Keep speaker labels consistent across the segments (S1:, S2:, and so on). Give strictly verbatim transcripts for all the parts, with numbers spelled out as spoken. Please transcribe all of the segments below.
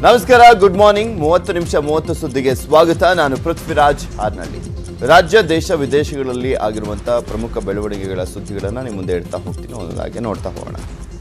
S1: ನಮಸ್ಕಾರ, good morning. ಮೂವತ್ತು ನಿಮಿಷ ಮೂವತ್ತು ಸುದ್ದಿಗೆ ಸ್ವಾಗತ. ನಾನು ಪೃಥ್ವಿರಾಜ್ ಹಾರ್ನಳ್ಳಿ. ರಾಜ್ಯ ದೇಶ ವಿದೇಶಗಳಲ್ಲಿ ಆಗಿರುವಂತಹ ಪ್ರಮುಖ ಬೆಳವಣಿಗೆಗಳ ಸುದ್ದಿಗಳನ್ನು ನಿಮ್ಮ ಮುಂದೆ ಇಡ್ತಾ ಹೋಗ್ತೀನಿ. ಒಂದೊಂದಾಗಿ ನೋಡ್ತಾ ಹೋಗೋಣ.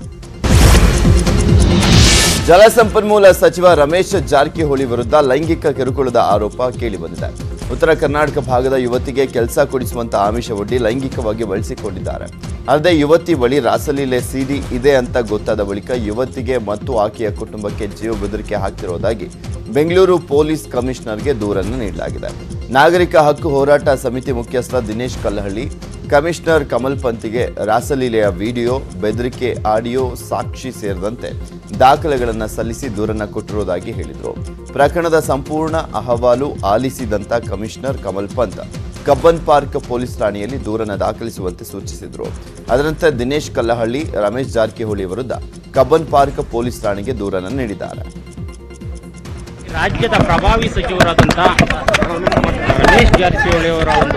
S1: ಜಲಸಂಪನ್ಮೂಲ ಸಚಿವ ರಮೇಶ್ ಜಾರಕಿಹೊಳಿ ವಿರುದ್ಧ ಲೈಂಗಿಕ ಕಿರುಕುಳದ ಆರೋಪ ಕೇಳಿಬಂದಿದೆ. ಉತ್ತರ ಕರ್ನಾಟಕ ಭಾಗದ ಯುವತಿಗೆ ಕೆಲಸ ಕೊಡಿಸುವಂತ ಆಮಿಷವೊಡ್ಡಿ ಲೈಂಗಿಕವಾಗಿ ಬಳಸಿಕೊಂಡಿದ್ದಾರೆ. ಅಲ್ಲದೆ ಯುವತಿ ಬಳಿ ರಾಸಲೀಲೆ ಸಿಡಿ ಇದೆ ಅಂತ ಗೊತ್ತಾದ ಬಳಿಕ ಯುವತಿಗೆ ಮತ್ತು ಆಕೆಯ ಕುಟುಂಬಕ್ಕೆ ಜೀವ ಬೆದರಿಕೆ ಹಾಕಿರುವುದಾಗಿ ಬೆಂಗಳೂರು ಪೊಲೀಸ್ ಕಮಿಷನರ್ಗೆ ದೂರನ್ನು ನೀಡಲಾಗಿದೆ. ನಾಗರಿಕ ಹಕ್ಕು ಹೋರಾಟ ಸಮಿತಿ ಮುಖ್ಯಸ್ಥ ದಿನೇಶ್ ಕಲ್ಲಹಳ್ಳಿ ಕಮಿಷನರ್ ಕಮಲ್ ಪಂತ್ಗೆ ರಾಸಲೀಲೆಯ ವಿಡಿಯೋ, ಬೆದರಿಕೆ ಆಡಿಯೋ, ಸಾಕ್ಷಿ ಸೇರಿದಂತೆ ದಾಖಲೆಗಳನ್ನು ಸಲ್ಲಿಸಿ ದೂರನ್ನು ಕೊಟ್ಟಿರುವುದಾಗಿ ಹೇಳಿದರು. ಪ್ರಕರಣದ ಸಂಪೂರ್ಣ ಅಹವಾಲು ಆಲಿಸಿದಂತ commissioner Kamal Pant Cubbon park police ಠಾಣೆಯಲ್ಲಿ ದೂರನ್ನು ದಾಖಲಿಸುವಂತೆ ಸೂಚಿಸಿದರು. ಅದರಂತೆ ದಿನೇಶ್ ಕಲ್ಲಹಳ್ಳಿ ರಮೇಶ್ ಜಾರಕಿಹೊಳಿ ವಿರುದ್ಧ ಕಬ್ಬನ್ ಪಾರ್ಕ್ ಪೊಲೀಸ್ ಠಾಣೆಗೆ ದೂರನ್ನು ನೀಡಿದ್ದಾರೆ.
S2: ರಾಜ್ಯದ ಪ್ರಭಾವಿ ಸಚಿವರಾದಂಥ ರಮೇಶ್ ಜಾರಕಿಹೊಳಿ ಅವರ ಒಂದು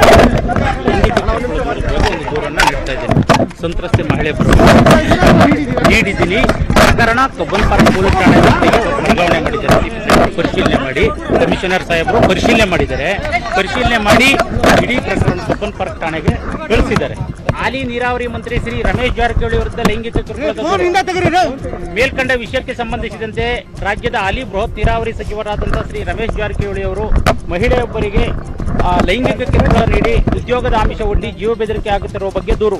S2: ದೂರನ್ನು ನೀಡ್ತಾ ಇದ್ದೀನಿ. ಸಂತ್ರಸ್ತೆ ಮಹಿಳೆ ನೀಡಿದ್ದೀನಿ. ಪ್ರಕರಣ ಕಬ್ಬನ್ ಪಾರ್ಕ್ ಪೊಲೀಸ್ ಠಾಣೆ ವ್ಯಾಪ್ತಿಗೆ ವರ್ಗಾವಣೆ ಮಾಡಿದ್ದಾರೆ. ಪರಿಶೀಲನೆ ಮಾಡಿ ಕಮಿಷನರ್ ಸಾಹೇಬರು ಪರಿಶೀಲನೆ ಮಾಡಿದ್ದಾರೆ. ಪರಿಶೀಲನೆ ಮಾಡಿ ಇಡೀ ಪ್ರಕರಣ ಕಬ್ಬನ್ ಪಾರ್ಕ್ ಠಾಣೆಗೆ ಕಳಿಸಿದ್ದಾರೆ. ಹಾಲಿ ನೀರಾವರಿ ಮಂತ್ರಿ ಶ್ರೀ ರಮೇಶ್ ಜಾರಕಿಹೊಳಿ ವಿರುದ್ಧ ಲೈಂಗಿಕ ಕಿರುಕುಳದ ಮೇಲ್ಕಂಡ ವಿಷಯಕ್ಕೆ ಸಂಬಂಧಿಸಿದಂತೆ ರಾಜ್ಯದ ಹಾಲಿ ಬೃಹತ್ ನೀರಾವರಿ ಸಚಿವರಾದಂತಹ ಶ್ರೀ ರಮೇಶ್ ಜಾರಕಿಹೊಳಿ ಅವರು ಮಹಿಳೆಯೊಬ್ಬರಿಗೆ ಲೈಂಗಿಕ ಕಿರುಕುಳ ನೀಡಿ ಉದ್ಯೋಗದ ಆಮಿಷ ಒಡ್ಡಿ ಜೀವ ಬೆದರಿಕೆ ಆಗುತ್ತಿರುವ ಬಗ್ಗೆ ದೂರು.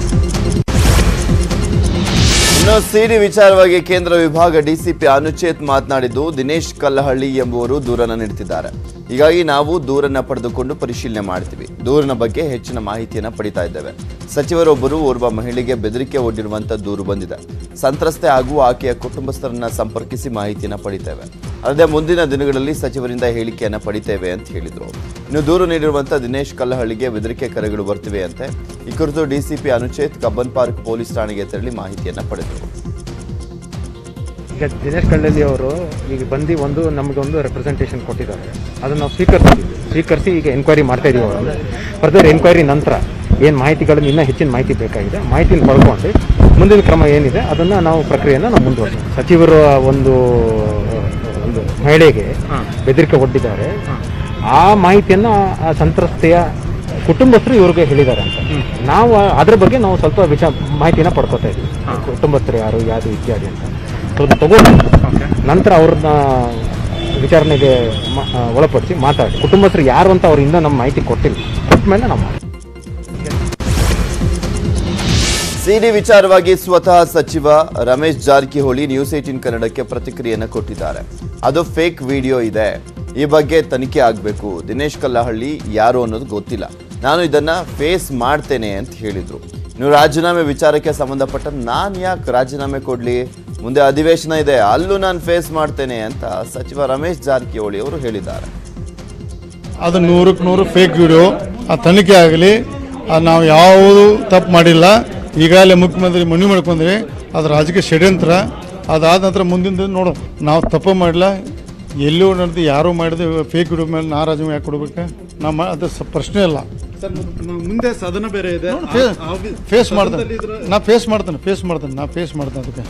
S1: ಇನ್ನು ಸಿಡಿ ವಿಚಾರವಾಗಿ ಕೇಂದ್ರ ವಿಭಾಗ ಡಿಸಿಪಿ ಅನುಚೇತ್ ಮಾತನಾಡಿದ್ದು, ದಿನೇಶ್ ಕಲ್ಲಹಳ್ಳಿ ಎಂಬುವರು ದೂರನ್ನು ನೀಡುತ್ತಿದ್ದಾರೆ. ಹೀಗಾಗಿ ನಾವು ದೂರನ್ನ ಪಡೆದುಕೊಂಡು ಪರಿಶೀಲನೆ ಮಾಡ್ತೀವಿ. ದೂರಿನ ಬಗ್ಗೆ ಹೆಚ್ಚಿನ ಮಾಹಿತಿಯನ್ನು ಪಡಿತಾ ಇದ್ದೇವೆ. ಸಚಿವರೊಬ್ಬರು ಓರ್ವ ಮಹಿಳೆಗೆ ಬೆದರಿಕೆ ಒಡ್ಡಿರುವಂತ ದೂರು ಬಂದಿದೆ. ಸಂತ್ರಸ್ತೆ ಹಾಗೂ ಆಕೆಯ ಕುಟುಂಬಸ್ಥರನ್ನ ಸಂಪರ್ಕಿಸಿ ಮಾಹಿತಿಯನ್ನು ಪಡಿತೇವೆ. ಅಲ್ಲದೆ ಮುಂದಿನ ದಿನಗಳಲ್ಲಿ ಸಚಿವರಿಂದ ಹೇಳಿಕೆಯನ್ನು ಪಡಿತೇವೆ ಅಂತ ಹೇಳಿದರು. ಇನ್ನು ದೂರು ನೀಡಿರುವಂತಹ ದಿನೇಶ್ ಕಲ್ಲಹಳ್ಳಿಗೆ ಬೆದರಿಕೆ ಕರೆಗಳು ಬರ್ತಿವೆ ಅಂತೆ. ಈ ಕುರಿತು DCP Anucheth Cubbon park police ಠಾಣೆಗೆ ತೆರಳಿ ಮಾಹಿತಿಯನ್ನು ಪಡೆದರು.
S3: ಈಗ ದಿನೇಶ್ ಕಲ್ಲಹಳ್ಳಿ ಅವರು ಈಗ ಬಂದು ಒಂದು ನಮಗೆ ಒಂದು ರೆಪ್ರೆಸೆಂಟೇಷನ್ ಕೊಟ್ಟಿದ್ದಾರೆ. ಅದನ್ನು ನಾವು ಸ್ವೀಕರಿಸಿದ್ದೀವಿ. ಸ್ವೀಕರಿಸಿ ಈಗ ಎನ್ಕ್ವೈರಿ ಮಾಡ್ತಾ ಇದ್ದೀವಿ. ಅವರು ಫರ್ದರ್ ಎನ್ಕ್ವೈರಿ ನಂತರ ಏನು ಮಾಹಿತಿಗಳನ್ನು ಇನ್ನೂ ಹೆಚ್ಚಿನ ಮಾಹಿತಿ ಬೇಕಾಗಿದೆ, ಮಾಹಿತಿನ ಪಡ್ಕೊಂಡು ಮುಂದಿನ ಕ್ರಮ ಏನಿದೆ ಅದನ್ನು ನಾವು ಪ್ರಕ್ರಿಯೆಯನ್ನು ನಾವು ಮುಂದುವರಿಸ್ತೀವಿ. ಸಚಿವರ ಒಂದು ಒಂದು ಮಹಿಳೆಗೆ ಬೆದರಿಕೆ ಒಡ್ಡಿದ್ದಾರೆ. ಆ ಮಾಹಿತಿಯನ್ನು ಆ ಸಂತ್ರಸ್ತೆಯ ಕುಟುಂಬಸ್ಥರು ಇವ್ರಿಗೆ ಹೇಳಿದ್ದಾರೆ ಅಂತ ನಾವು ಅದ್ರ ಬಗ್ಗೆ ನಾವು ಸ್ವಲ್ಪ ವಿಚಾರ ಮಾಹಿತಿನ ಪಡ್ಕೊತಾ ಇದ್ದೀವಿ. ಕುಟುಂಬಸ್ಥರು ಯಾರು ಯಾವುದು ಇತ್ಯಾದಿ ಅಂತ ಸ್ವಲ್ಪ ತಗೊಂಡು ನಂತರ ಅವ್ರನ್ನ ವಿಚಾರಣೆಗೆ ಒಳಪಡಿಸಿ ಮಾತಾಡಿ ಕುಟುಂಬಸ್ಥರು ಯಾರು ಅಂತ ಅವ್ರಿಂದ ನಮ್ಮ ಮಾಹಿತಿ ಕೊಟ್ಟಿಲ್ಲ. ಕೊಟ್ಟ ಮೇಲೆ ನಾವು
S1: ಸಿಡಿ ವಿಚಾರವಾಗಿ ಸ್ವತಃ ಸಚಿವ ರಮೇಶ್ ಜಾರಕಿಹೊಳಿ ನ್ಯೂಸ್ ಏಟೀನ್ ಕನ್ನಡಕ್ಕೆ ಪ್ರತಿಕ್ರಿಯೆಯನ್ನು ಕೊಟ್ಟಿದ್ದಾರೆ. ಅದು ಫೇಕ್ ವಿಡಿಯೋ ಇದೆ, ಈ ಬಗ್ಗೆ ತನಿಖೆ ಆಗಬೇಕು. ದಿನೇಶ್ ಕಲ್ಲಹಳ್ಳಿ ಯಾರು ಅನ್ನೋದು ಗೊತ್ತಿಲ್ಲ, ನಾನು ಇದನ್ನ ಫೇಸ್ ಮಾಡ್ತೇನೆ ಅಂತ ಹೇಳಿದ್ರು. ನೀವು ರಾಜೀನಾಮೆ ವಿಚಾರಕ್ಕೆ ಸಂಬಂಧಪಟ್ಟ ನಾನು ಯಾಕೆ ರಾಜೀನಾಮೆ ಕೊಡ್ಲಿ, ಮುಂದೆ ಅಧಿವೇಶನ ಇದೆ, ಅಲ್ಲೂ ನಾನು ಫೇಸ್ ಮಾಡ್ತೇನೆ ಅಂತ ಸಚಿವ ರಮೇಶ್ ಜಾರಕಿಹೊಳಿ ಅವರು ಹೇಳಿದ್ದಾರೆ.
S4: ಅದು ನೂರಕ್ಕೆ ನೂರು ಫೇಕ್ ವಿಡಿಯೋ. ಆ ತನಿಖೆ ಆಗಲಿ, ನಾವು ಯಾವುದು ತಪ್ಪು ಮಾಡಿಲ್ಲ. ಈಗಾಗಲೇ ಮುಖ್ಯಮಂತ್ರಿ ಮನವಿ ಮಾಡ್ಕೊಂಡ್ರಿ, ಅದು ರಾಜಕೀಯ ಷಡ್ಯಂತ್ರ. ಅದಾದ ನಂತರ ಮುಂದಿನ ನೋಡು, ನಾವು ತಪ್ಪು ಮಾಡಿಲ್ಲ, ಎಲ್ಲೂ ನಡೆದು ಯಾರೂ ಮಾಡಿದೆ ಫೇಕ್ ವಿಡಿಯೋ ಮೇಲೆ ನಾ ರಾಜೀನಾಮೆ ಯಾಕೆ ಕೊಡ್ಬೇಕು? ನಮ್ಮ ಅದು ಪ್ರಶ್ನೆ ಇಲ್ಲ.
S5: ಮುಂದೆ ಸದನ ಬೇರೆ ಇದೆ,
S4: ಫೇಸ್ ಮಾಡ್ತೇನೆ, ನಾ ಫೇಸ್ ಮಾಡ್ತೇನೆ ಫೇಸ್ ಮಾಡ್ತೇನೆ ನಾ ಫೇಸ್ ಮಾಡ್ತೇನೆ ಅದಕ್ಕೆ.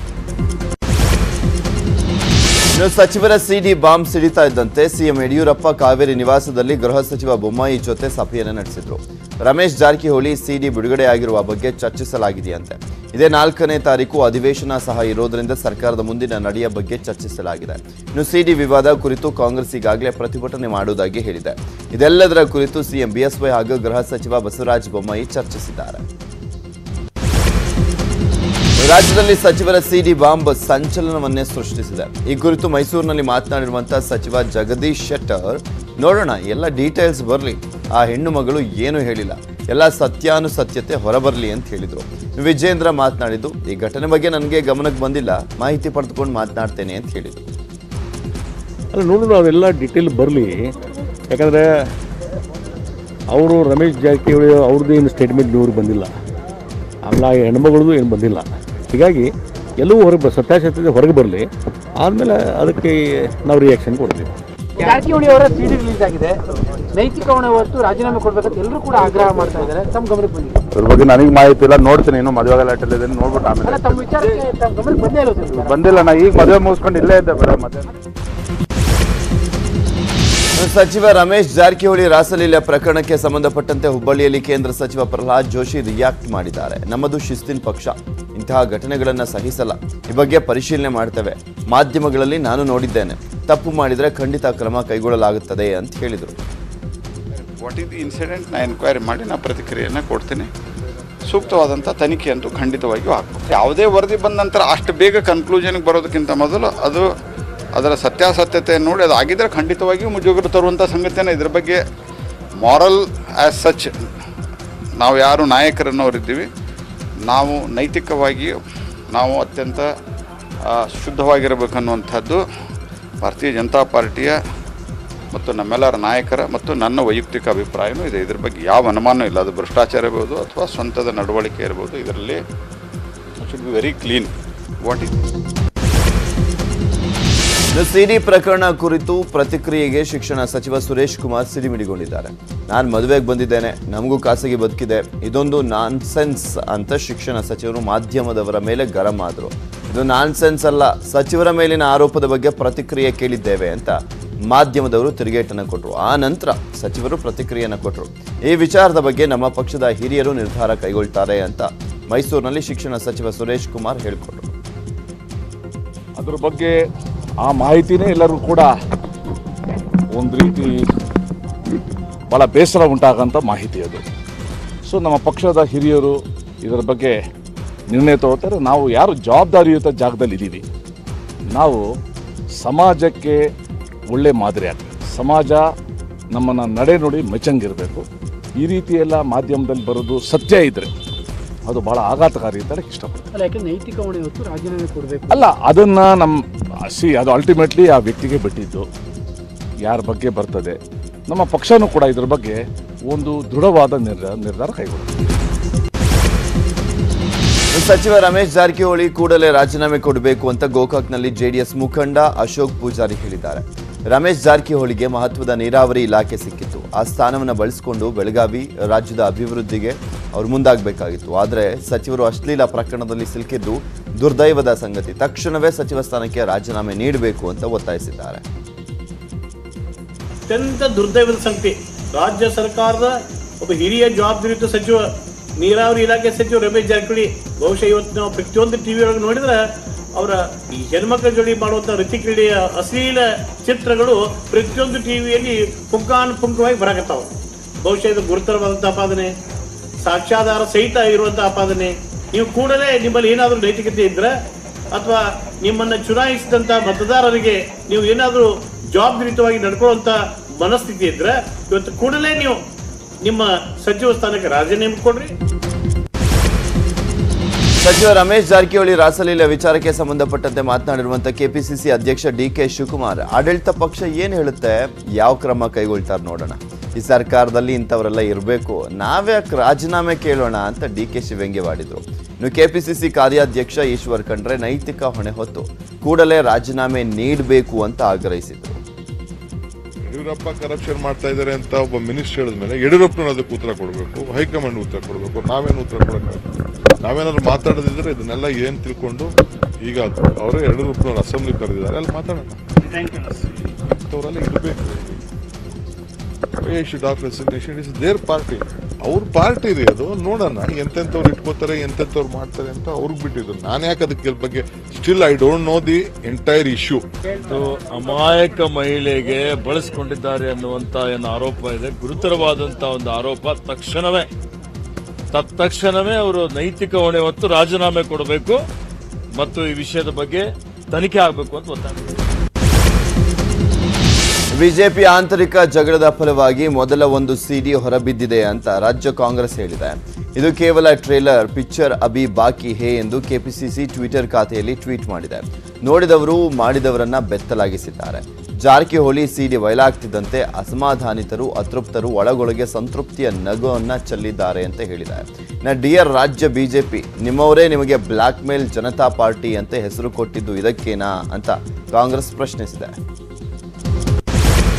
S1: ಸಚಿವರ ಸಿಡಿ ಬಾಂಬ್ ಸಿಡಿತಾ ಇದ್ದಂತೆ ಸಿಎಂ ಯಡಿಯೂರಪ್ಪ ಕಾವೇರಿ ನಿವಾಸದಲ್ಲಿ ಗೃಹ ಸಚಿವ ಬೊಮ್ಮಾಯಿ ಜೊತೆ ಸಭೆಯನ್ನು ನಡೆಸಿದ್ರು. ರಮೇಶ್ ಜಾರಕಿಹೊಳಿ ಸಿಡಿ ಬಿಡುಗಡೆಯಾಗಿರುವ ಬಗ್ಗೆ ಚರ್ಚಿಸಲಾಗಿದೆಯಂತೆ. ಇದೇ ನಾಲ್ಕನೇ ತಾರೀಕು ಅಧಿವೇಶನ ಸಹ ಇರೋದರಿಂದ ಸರ್ಕಾರದ ಮುಂದಿನ ನಡೆಯ ಬಗ್ಗೆ ಚರ್ಚಿಸಲಾಗಿದೆ. ಇನ್ನು ಸಿಡಿ ವಿವಾದ ಕುರಿತು ಕಾಂಗ್ರೆಸ್ ಈಗಾಗಲೇ ಪ್ರತಿಭಟನೆ ಮಾಡುವುದಾಗಿ ಹೇಳಿದೆ. ಇದೆಲ್ಲದರ ಕುರಿತು ಸಿಎಂ ಬಿಎಸ್ವೈ ಹಾಗೂ ಗೃಹ ಸಚಿವ ಬಸವರಾಜ ಬೊಮ್ಮಾಯಿ ಚರ್ಚಿಸಿದ್ದಾರೆ. ರಾಜ್ಯದಲ್ಲಿ ಸಚಿವರ ಸಿಡಿ ಬಾಂಬ್ ಸಂಚಲನವನ್ನೇ ಸೃಷ್ಟಿಸಿದೆ. ಈ ಕುರಿತು ಮೈಸೂರಿನಲ್ಲಿ ಮಾತನಾಡಿರುವಂತಹ ಸಚಿವ ಜಗದೀಶ್ ಶೆಟ್ಟರ್, ನೋಡೋಣ ಎಲ್ಲ ಡೀಟೇಲ್ಸ್ ಬರಲಿ, ಆ ಹೆಣ್ಣು ಮಗಳು ಏನು ಹೇಳಿಲ್ಲ, ಎಲ್ಲ ಸತ್ಯಾನುಸತ್ಯತೆ ಹೊರಬರಲಿ ಅಂತ ಹೇಳಿದರು. ವಿಜೇಂದ್ರ ಮಾತನಾಡಿದ್ದು, ಈ ಘಟನೆ ಬಗ್ಗೆ ನನಗೆ ಗಮನಕ್ಕೆ ಬಂದಿಲ್ಲ, ಮಾಹಿತಿ ಪಡೆದುಕೊಂಡು ಮಾತನಾಡ್ತೇನೆ ಅಂತ ಹೇಳಿದರು.
S6: ಅಲ್ಲ ನೋಡೋಣ, ಅವೆಲ್ಲ ಡೀಟೇಲ್ ಬರಲಿ. ಯಾಕಂದರೆ ಅವರು ರಮೇಶ್ ಜಾರಕಿಹೊಳಿ ಅವ್ರದ್ದು ಏನು ಸ್ಟೇಟ್ಮೆಂಟ್ ಇವ್ರಿಗೆ ಬಂದಿಲ್ಲ, ಆಮೇಲೆ ಆ ಹೆಣ್ಮಗಳದ್ದು ಏನು ಬಂದಿಲ್ಲ. ಹೀಗಾಗಿ ಎಲ್ಲವೂ ಹೊರಗೆ ಸತ್ಯಾಸತ್ಯತೆ ಹೊರಗೆ ಬರಲಿ, ಆದಮೇಲೆ ಅದಕ್ಕೆ ನಾವು ರಿಯಾಕ್ಷನ್ ಕೊಡ್ತೀವಿ.
S7: ಜಾರಕಿಹೊಳಿ ಅವರ ಸಿಡಿ ರಿಲೀಸ್ ಆಗಿದೆ, ನೈತಿಕ ಹೊಣೆ ಹೊತ್ತು ರಾಜೀನಾಮೆ ಕೊಡ್ಬೇಕಂತ ಎಲ್ಲರೂ ಕೂಡ ಆಗ್ರಹ ಮಾಡ್ತಾ ಇದ್ದಾರೆ. ತಮ್ಮ ಗಮನಕ್ಕೆ ಬಂದಿದೆ?
S8: ಅದ್ರ ಬಗ್ಗೆ ನನಗೆ ಮಾಹಿತಿ ಇಲ್ಲ, ನೋಡ್ತೀನಿ. ಇನ್ನು ಮದುವೆ ಗಲಾಟೆ ಇದೆ, ನೋಡ್ಬಿಟ್ಟು ಆಮೇಲೆ.
S7: ತಮ್ಮ ವಿಚಾರಕ್ಕೆ ತಮ್ಮ ಗಮನಕ್ಕೆ ಬಂದೇ ಇಲ್ಲ ಸರ್?
S8: ಬಂದಿಲ್ಲ, ನಾ ಈಗ ಮದುವೆ ಮುಗಿಸ್ಕೊಂಡು ಇಲ್ಲೇ ಇದ್ದೆ ಮೇಡಮ್. ಮತ್ತೆ
S1: ಸಚಿವ ರಮೇಶ್ ಜಾರಕಿಹೊಳಿ ರಾಸಲೀಲೆ ಪ್ರಕರಣಕ್ಕೆ ಸಂಬಂಧಪಟ್ಟಂತೆ ಹುಬ್ಬಳ್ಳಿಯಲ್ಲಿ ಕೇಂದ್ರ ಸಚಿವ ಪ್ರಹ್ಲಾದ್ ಜೋಶಿ ರಿಯಾಕ್ಟ್ ಮಾಡಿದ್ದಾರೆ. ನಮ್ಮದು ಶಿಸ್ತಿನ ಪಕ್ಷ, ಇಂತಹ ಘಟನೆಗಳನ್ನು ಸಹಿಸಲ್ಲ, ಈ ಬಗ್ಗೆ ಪರಿಶೀಲನೆ ಮಾಡ್ತೇವೆ. ಮಾಧ್ಯಮಗಳಲ್ಲಿ ನಾನು ನೋಡಿದ್ದೇನೆ, ತಪ್ಪು ಮಾಡಿದರೆ ಖಂಡಿತ ಕ್ರಮ ಕೈಗೊಳ್ಳಲಾಗುತ್ತದೆ ಅಂತ ಹೇಳಿದರು.
S9: ವಾಟ್ ಇಸ್ ದಿ ಇನ್ಸಿಡೆಂಟ್ ನಾ ಎನ್ಕ್ವೈರಿ ಮಾಡಿ ನಾ ಪ್ರತಿಕ್ರಿಯೆಯನ್ನು ಕೊಡ್ತೀನಿ. ಸೂಕ್ತವಾದಂಥ ತನಿಖೆ ಅಂತೂ ಖಂಡಿತವಾಗಿಯೂ ಆಗ್ಬೋದು. ಯಾವುದೇ ವರದಿ ಬಂದ ನಂತರ ಅಷ್ಟು ಬೇಗ ಕನ್ಕ್ಲೂಷನ್ಗೆ ಬರೋದಕ್ಕಿಂತ ಮೊದಲು ಅದು ಅದರ ಸತ್ಯಾಸತ್ಯತೆಯನ್ನು ನೋಡಿ ಅದು ಆಗಿದ್ದರೆ ಖಂಡಿತವಾಗಿಯೂ ಮುಜುಗರ ತರುವಂಥ ಸಂಗತಿಯನ್ನು. ಇದ್ರ ಬಗ್ಗೆ ಮಾರಲ್ ಆ್ಯಸ್ ಸಚ್ ನಾವು ಯಾರು ನಾಯಕರನ್ನವರಿದ್ದೀವಿ, ನಾವು ನೈತಿಕವಾಗಿ ನಾವು ಅತ್ಯಂತ ಶುದ್ಧವಾಗಿರಬೇಕನ್ನುವಂಥದ್ದು ಭಾರತೀಯ ಜನತಾ ಪಾರ್ಟಿಯ ಮತ್ತು ನಮ್ಮೆಲ್ಲರ ನಾಯಕರ ಮತ್ತು ನನ್ನ ವೈಯಕ್ತಿಕ ಅಭಿಪ್ರಾಯವೂ ಇದೆ. ಇದ್ರ ಬಗ್ಗೆ ಯಾವ ಅನುಮಾನ ಇಲ್ಲ. ಅದು ಭ್ರಷ್ಟಾಚಾರ ಇರ್ಬೋದು ಅಥವಾ ಸ್ವಂತದ ನಡವಳಿಕೆ ಇರ್ಬೋದು, ಇದರಲ್ಲಿ should be very clean. What is
S1: CD ಪ್ರಕರಣ ಕುರಿತು ಪ್ರತಿಕ್ರಿಯೆಗೆ ಶಿಕ್ಷಣ ಸಚಿವ ಸುರೇಶ್ ಕುಮಾರ್ ಸಿಡಿಮಿಡಿಗೊಂಡಿದ್ದಾರೆ. ನಾನು ಮದುವೆಗೆ ಬಂದಿದ್ದೇನೆ, ನಮಗೂ ಖಾಸಗಿ ಬದುಕಿದೆ, ಇದೊಂದು ನಾನ್ಸೆನ್ಸ್ ಅಂತ ಶಿಕ್ಷಣ ಸಚಿವರು ಮಾಧ್ಯಮದವರ ಮೇಲೆ ಗರಂ ಆದರು. ಇದು ನಾನ್ಸೆನ್ಸ್ ಅಲ್ಲ, ಸಚಿವರ ಮೇಲಿನ ಆರೋಪದ ಬಗ್ಗೆ ಪ್ರತಿಕ್ರಿಯೆ ಕೇಳಿದ್ದೇವೆ ಅಂತ ಮಾಧ್ಯಮದವರು ತಿರುಗೇಟನ್ನು ಕೊಟ್ಟರು. ಆ ನಂತರ ಸಚಿವರು ಪ್ರತಿಕ್ರಿಯೆಯನ್ನು ಕೊಟ್ಟರು. ಈ ವಿಚಾರದ ಬಗ್ಗೆ ನಮ್ಮ ಪಕ್ಷದ ಹಿರಿಯರು ನಿರ್ಧಾರ ಕೈಗೊಳ್ತಾರೆ ಅಂತ ಮೈಸೂರಿನಲ್ಲಿ ಶಿಕ್ಷಣ ಸಚಿವ ಸುರೇಶ್ ಕುಮಾರ್ ಹೇಳಿಕೊಟ್ರು.
S6: ಅದ್ರ ಬಗ್ಗೆ ಆ ಮಾಹಿತಿನೇ ಎಲ್ಲರೂ ಕೂಡ ಒಂದು ರೀತಿ ಭಾಳ ಬೇಸರ ಉಂಟಾಗಂಥ ಮಾಹಿತಿ ಅದು. ಸೊ ನಮ್ಮ ಪಕ್ಷದ ಹಿರಿಯರು ಇದರ ಬಗ್ಗೆ ನಿರ್ಣಯ ತಗೋತಾರೆ. ನಾವು ಯಾರು ಜವಾಬ್ದಾರಿಯುತ ಜಾಗದಲ್ಲಿ ಇದ್ದೀವಿ, ನಾವು ಸಮಾಜಕ್ಕೆ ಒಳ್ಳೆ ಮಾದರಿ ಆಗ್ತದೆ. ಸಮಾಜ ನಮ್ಮನ್ನು ನಡೆ ನೋಡಿ ಮೆಚ್ಚಂಗಿರಬೇಕು. ಈ ರೀತಿ ಎಲ್ಲ ಮಾಧ್ಯಮದಲ್ಲಿ ಬರೋದು ಸತ್ಯ ಇದ್ದರೆ ಅದು ಭಾಳ ಆಘಾತಕಾರಿ ಅಂತ ಇಷ್ಟಪಡ್ತೀನಿ.
S7: ಅಲ್ಲ, ಯಾಕೆ ನೈತಿಕ ಹೊಣೆ ಹೊತ್ತು ರಾಜೀನಾಮೆ ಕೊಡಬೇಕು?
S6: ಅಲ್ಲ, ಅದನ್ನು ನಮ್ಮ ಸಿ ಅದು ಅಲ್ಟಿಮೇಟ್ಲಿ ಆ ವ್ಯಕ್ತಿಗೆ ಬಿಟ್ಟಿದ್ದು, ಯಾರ ಬಗ್ಗೆ ಬರ್ತದೆ. ನಮ್ಮ ಪಕ್ಷನೂ ಕೂಡ ಇದ್ರ ಬಗ್ಗೆ ಒಂದು ದೃಢವಾದ ನಿರ್ಧಾರ ನಿರ್ಧಾರ ಕೈಗೊಳ್ಳುತ್ತೆ.
S1: ಸಚಿವ ರಮೇಶ್ ಜಾರಕಿಹೊಳಿ ಕೂಡಲೇ ರಾಜೀನಾಮೆ ಕೊಡಬೇಕು ಅಂತ ಗೋಕಾಕ್ನಲ್ಲಿ ಜೆಡಿಎಸ್ ಮುಖಂಡ ಅಶೋಕ್ ಪೂಜಾರಿ ಹೇಳಿದ್ದಾರೆ. ರಮೇಶ್ ಜಾರಕಿಹೊಳಿಗೆ ಮಹತ್ವದ ನೀರಾವರಿ ಇಲಾಖೆ ಸಿಕ್ಕಿತ್ತು. ಆ ಸ್ಥಾನವನ್ನು ಬಳಸಿಕೊಂಡು ಬೆಳಗಾವಿ ರಾಜ್ಯದ ಅಭಿವೃದ್ಧಿಗೆ ಅವರು ಮುಂದಾಗಬೇಕಾಗಿತ್ತು. ಆದರೆ ಸಚಿವರು ಅಶ್ಲೀಲ ಪ್ರಕರಣದಲ್ಲಿ ಸಿಲುಕಿದ್ದು ದುರ್ದೈವದ ಸಂಗತಿ. ತಕ್ಷಣವೇ ಸಚಿವ ಸ್ಥಾನಕ್ಕೆ ರಾಜೀನಾಮೆ ನೀಡಬೇಕು ಅಂತ ಒತ್ತಾಯಿಸಿದ್ದಾರೆ.
S10: ಅತ್ಯಂತ ದುರ್ದೈವದ ಸಂಗತಿ. ರಾಜ್ಯ ಸರ್ಕಾರದ ಒಬ್ಬ ಹಿರಿಯ ಜವಾಬ್ದಾರಿಯುತ ಸಚಿವ, ನೀರಾವರಿ ಇಲಾಖೆ ಸಚಿವ ರಮೇಶ್ ಜಾರಕಿಹೊಳಿ, ಬಹುಶಃ ಇವತ್ತು ನಾವು ಪ್ರತಿಯೊಂದು ಟಿವಿ ಒಳಗೆ ನೋಡಿದ್ರೆ ಅವರ ಈ ಹೆಣ್ಮಕ್ಳ ಜೋಡಿ ಮಾಡುವಂಥ ರತಿ ಕ್ರೀಡೆಯ ಅಶ್ಲೀಲ ಚಿತ್ರಗಳು ಪ್ರತಿಯೊಂದು ಟಿವಿಯಲ್ಲಿ ಪುಂಖಾನುಪುಂಖವಾಗಿ ಬರಾಕತ್ತಾವ. ಬಹುಶಃ ಇದು ಗುರುತರವಾದಂಥ ಅಪಾದನೆ, ಸಾಕ್ಷ್ಯಾಧಾರ ಸಹಿತ ಇರುವಂಥ ಅಪಾದನೆ. ನೀವು ಕೂಡಲೇ ನಿಮ್ಮಲ್ಲಿ ಏನಾದರೂ ನೈತಿಕತೆ ಇದ್ರೆ ಅಥವಾ ನಿಮ್ಮನ್ನು ಚುನಾಯಿಸಿದಂಥ ಮತದಾರರಿಗೆ ನೀವು ಏನಾದರೂ ಜವಾಬ್ದಾರಿಯುತವಾಗಿ ನಡ್ಕೊಳ್ಳುವಂಥ ಮನಸ್ಥಿತಿ ಇದ್ರೆ ಇವತ್ತು ಕೂಡಲೇ ನೀವು ನಿಮ್ಮ ಸಚಿವ ಸ್ಥಾನಕ್ಕೆ ರಾಜೀನಾಮೆ ಕೊಡ್ರಿ.
S1: ಸಚಿವ ರಮೇಶ್ ಜಾರಕಿಹೊಳಿ ರಾಸಲೀಲೆ ವಿಚಾರಕ್ಕೆ ಸಂಬಂಧಪಟ್ಟಂತೆ ಮಾತನಾಡಿರುವಂತಹ ಕೆಪಿಸಿಸಿ ಅಧ್ಯಕ್ಷ ಡಿ ಕೆ ಶಿವಕುಮಾರ್, ಆಡಳಿತ ಪಕ್ಷ ಏನು ಹೇಳುತ್ತೆ, ಯಾವ ಕ್ರಮ ಕೈಗೊಳ್ತಾರೆ ನೋಡೋಣ. ಈ ಸರ್ಕಾರದಲ್ಲಿ ಇಂಥವರೆಲ್ಲ ಇರಬೇಕು, ನಾವ್ಯಾಕೆ ರಾಜೀನಾಮೆ ಕೇಳೋಣ ಅಂತ ಡಿ ಕೆ ಶಿ ವ್ಯಂಗ್ಯವಾಡಿದ್ರು. ಇನ್ನು ಕೆಪಿಸಿಸಿ ಕಾರ್ಯಾಧ್ಯಕ್ಷ ಈಶ್ವರ್ ಖಂಡ್ರೆ ನೈತಿಕ ಹೊಣೆ ಹೊತ್ತು ಕೂಡಲೇ ರಾಜೀನಾಮೆ ನೀಡಬೇಕು ಅಂತ ಆಗ್ರಹಿಸಿದ್ರು.
S11: ಯಡಿಯೂರಪ್ಪ ಕರಪ್ಷನ್ ಮಾಡ್ತಾ ಇದ್ದಾರೆ ಅಂತ ಒಬ್ಬ ಮಿನಿಸ್ಟರ್ ಹೇಳಿದ್ಮೇಲೆ ಯಡಿಯೂರಪ್ಪನ ಅದಕ್ಕೆ ಉತ್ತರ ಕೊಡಬೇಕು, ಹೈಕಮಾಂಡ್ ಉತ್ತರ ಕೊಡಬೇಕು. ನಾವೇನು ಉತ್ತರ ಕೊಡೋಕ್ಕಾಗಲ್ಲ. ನಾವೇನಾದ್ರು ಮಾತಾಡೋದಿದ್ರೆ ಇದನ್ನೆಲ್ಲ ಏನ್ ತಿಳ್ಕೊಂಡು ಈಗ ಅವರೇ ಯಡಿಯೂರಪ್ಪನವ್ರು ಅಸೆಂಬ್ಲಿ ಕರೆದಿದ್ದಾರೆ, ಅಲ್ಲಿ ಮಾತಾಡೋಣ. ಅವರೆಲ್ಲ ಇರಬೇಕು. ರೆಸಿಗ್ನೇಷನ್ ಇಸ್ ದೇರ್ ಪಾರ್ಟಿ, ಅವ್ರ ಪಾರ್ಟಿ ಇದೆ ಅದು. ನೋಡೋಣ ಎಂತೆಂಥವ್ರು ಇಟ್ಕೋತಾರೆ, ಎಂತೆಂಥವ್ರು ಮಾಡ್ತಾರೆ ಅಂತ ಅವ್ರಿಗೆ ಬಿಟ್ಟಿದ್ರು. ನಾನು ಯಾಕೆ ಅದಕ್ಕೆ ಬಗ್ಗೆ still I don't know the entire issue.
S12: ಅಮಾಯಕ ಮಹಿಳೆಗೆ ಬಳಸಿಕೊಂಡಿದ್ದಾರೆ ಅನ್ನುವಂತ ಏನು ಆರೋಪ ಇದೆ, ಗುರುತರವಾದಂತ ಒಂದು ಆರೋಪ. ತಕ್ಷಣವೇ ತತ್ಕ್ಷಣವೇ ಅವರು ನೈತಿಕ ಹೊಣೆ ಹೊತ್ತು ರಾಜೀನಾಮೆ ಕೊಡಬೇಕು ಮತ್ತು ಈ ವಿಷಯದ ಬಗ್ಗೆ ತನಿಖೆ ಆಗಬೇಕು ಅಂತ ಒತ್ತಾಯ.
S1: ಬಿಜೆಪಿ ಆಂತರಿಕ ಜಗಳದ ಫಲವಾಗಿ ಮೊದಲ ಒಂದು ಸಿಡಿ ಹೊರಬಿದ್ದಿದೆ ಅಂತ ರಾಜ್ಯ ಕಾಂಗ್ರೆಸ್ ಹೇಳಿದೆ. ಇದು ಕೇವಲ ಟ್ರೇಲರ್, ಪಿಕ್ಚರ್ ಅಭಿ ಬಾಕಿ ಹೇ ಎಂದು ಕೆಪಿಸಿಸಿ ಟ್ವಿಟರ್ ಖಾತೆಯಲ್ಲಿ ಟ್ವೀಟ್ ಮಾಡಿದೆ. ನೋಡಿದವರು ಮಾಡಿದವರನ್ನ ಬೆತ್ತಲಾಗಿಸಿದ್ದಾರೆ. ಜಾರಕಿಹೊಳಿ ಸಿಡಿ ಬಯಲಾಗ್ತಿದ್ದಂತೆ ಅಸಮಾಧಾನಿತರು, ಅತೃಪ್ತರು ಒಳಗೊಳಗೆ ಸಂತೃಪ್ತಿಯ ನಗುವನ್ನ ಚೆಲ್ಲಿದ್ದಾರೆ ಅಂತ ಹೇಳಿದ್ದಾರೆ. ನಾ ಡಿಯರ್ ರಾಜ್ಯ ಬಿಜೆಪಿ, ನಿಮ್ಮವರೇ ನಿಮಗೆ ಬ್ಲಾಕ್ ಮೇಲ್ ಜನತಾ ಪಾರ್ಟಿ ಅಂತ ಹೆಸರು ಕೊಟ್ಟಿದ್ದು ಇದಕ್ಕೇನಾ ಅಂತ ಕಾಂಗ್ರೆಸ್ ಪ್ರಶ್ನಿಸಿದೆ.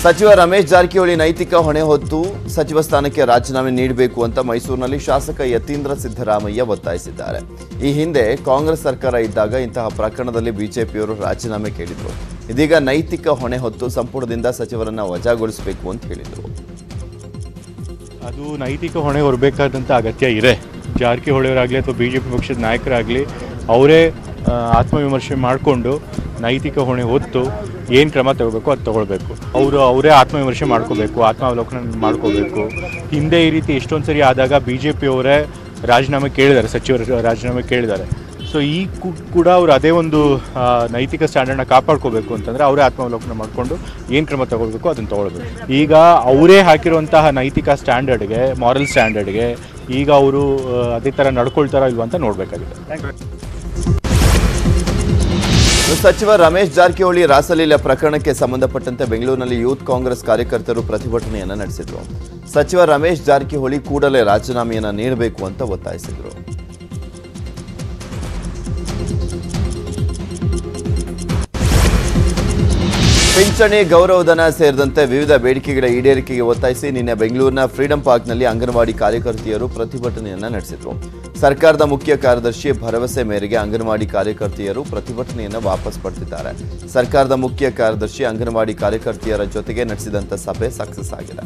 S1: ಸಚಿವ ರಮೇಶ್ ಜಾರಕಿಹೊಳಿ ನೈತಿಕ ಹೊಣೆ ಹೊತ್ತು ಸಚಿವ ಸ್ಥಾನಕ್ಕೆ ರಾಜೀನಾಮೆ ನೀಡಬೇಕು ಅಂತ ಮೈಸೂರಿನಲ್ಲಿ ಶಾಸಕ ಯತೀಂದ್ರ ಸಿದ್ದರಾಮಯ್ಯ ಒತ್ತಾಯಿಸಿದ್ದಾರೆ. ಈ ಹಿಂದೆ ಕಾಂಗ್ರೆಸ್ ಸರ್ಕಾರ ಇದ್ದಾಗ ಇಂತಹ ಪ್ರಕರಣದಲ್ಲಿ ಬಿಜೆಪಿಯವರು ರಾಜೀನಾಮೆ ಕೇಳಿದ್ರು. ಇದೀಗ ನೈತಿಕ ಹೊಣೆ ಹೊತ್ತು ಸಂಪುಟದಿಂದ ಸಚಿವರನ್ನ ವಜಾಗೊಳಿಸಬೇಕು ಅಂತ ಹೇಳಿದರು.
S13: ಅದು ನೈತಿಕ ಹೊಣೆ ಹೊರಬೇಕಾದಂಥ ಅಗತ್ಯ ಇದೆ. ಜಾರಕಿಹೊಳಿಯವರಾಗಲಿ ಅಥವಾ ಬಿ ಜೆ ಪಿ ಪಕ್ಷದ ನಾಯಕರಾಗಲಿ ಅವರೇ ಆತ್ಮವಿಮರ್ಶೆ ಮಾಡಿಕೊಂಡು ನೈತಿಕ ಹೊಣೆ ಹೊತ್ತು ಏನು ಕ್ರಮ ತಗೋಬೇಕು ಅದು ತಗೊಳ್ಬೇಕು. ಅವರು ಅವರೇ ಆತ್ಮವಿಮರ್ಶೆ ಮಾಡ್ಕೋಬೇಕು, ಆತ್ಮಾವಲೋಕನ ಮಾಡ್ಕೋಬೇಕು. ಹಿಂದೆ ಈ ರೀತಿ ಎಷ್ಟೊಂದು ಸರಿ ಆದಾಗ ಬಿ ಜೆ ಪಿಯವರೇ ರಾಜೀನಾಮೆ ಕೇಳಿದ್ದಾರೆ, ಸಚಿವರು ರಾಜೀನಾಮೆ ಕೇಳಿದ್ದಾರೆ. ಸೊ ಈ ಕೂಡ ಅವರು ಅದೇ ಒಂದು ನೈತಿಕ ಸ್ಟ್ಯಾಂಡರ್ಡ್ನ ಕಾಪಾಡ್ಕೋಬೇಕು ಅಂತಂದರೆ ಅವರೇ ಆತ್ಮಾವಲೋಕನ ಮಾಡಿಕೊಂಡು ಏನು ಕ್ರಮ ತಗೊಳ್ಬೇಕು ಅದನ್ನು ತಗೊಳ್ಬೇಕು. ಈಗ ಅವರೇ ಹಾಕಿರುವಂತಹ ನೈತಿಕ ಸ್ಟ್ಯಾಂಡರ್ಡ್ಗೆ, ಮಾರಲ್ ಸ್ಟ್ಯಾಂಡರ್ಡ್ಗೆ ಈಗ ಅವರು ಅದೇ ಥರ ನಡ್ಕೊಳ್ತಾರೋ ಇಲ್ವ ಅಂತ ನೋಡಬೇಕಾಗಿದೆ.
S1: ಸಚಿವ ರಮೇಶ್ ಜಾರಕಿಹೊಳಿ ರಾಸಲೀಲೆ ಪ್ರಕರಣಕ್ಕೆ ಸಂಬಂಧಪಟ್ಟಂತೆ ಬೆಂಗಳೂರಿನಲ್ಲಿ ಯೂತ್ ಕಾಂಗ್ರೆಸ್ ಕಾರ್ಯಕರ್ತರು ಪ್ರತಿಭಟನೆಯನ್ನ ನಡೆಸಿದರು. ಸಚಿವ ರಮೇಶ್ ಜಾರಕಿಹೊಳಿ ಕೂಡಲೇ ರಾಜೀನಾಮೆಯನ್ನ ನೀಡಬೇಕು ಅಂತ ಒತ್ತಾಯಿಸಿದರು. ಪಿಂಚಣಿ, ಗೌರವಧನ ಸೇರಿದಂತೆ ವಿವಿಧ ಬೇಡಿಕೆಗಳ ಈಡೇರಿಕೆಗೆ ಒತ್ತಾಯಿಸಿ ನಿನ್ನೆ ಬೆಂಗಳೂರಿನ ಫ್ರೀಡಂ ಪಾರ್ಕ್ನಲ್ಲಿ ಅಂಗನವಾಡಿ ಕಾರ್ಯಕರ್ತೆಯರು ಪ್ರತಿಭಟನೆಯನ್ನ ನಡೆಸಿದರು. ಸರ್ಕಾರದ ಮುಖ್ಯ ಕಾರ್ಯದರ್ಶಿ ಭರವಸೆ ಮೇರೆಗೆ ಅಂಗನವಾಡಿ ಕಾರ್ಯಕರ್ತೆಯರು ಪ್ರತಿಭಟನೆಯನ್ನು ವಾಪಸ್ ಪಡೆದಿದ್ದಾರೆ. ಸರ್ಕಾರದ ಮುಖ್ಯ ಕಾರ್ಯದರ್ಶಿ ಅಂಗನವಾಡಿ ಕಾರ್ಯಕರ್ತೆಯರ ಜೊತೆಗೆ ನಡೆಸಿದಂಥ ಸಭೆ ಸಕ್ಸಸ್ ಆಗಿದೆ.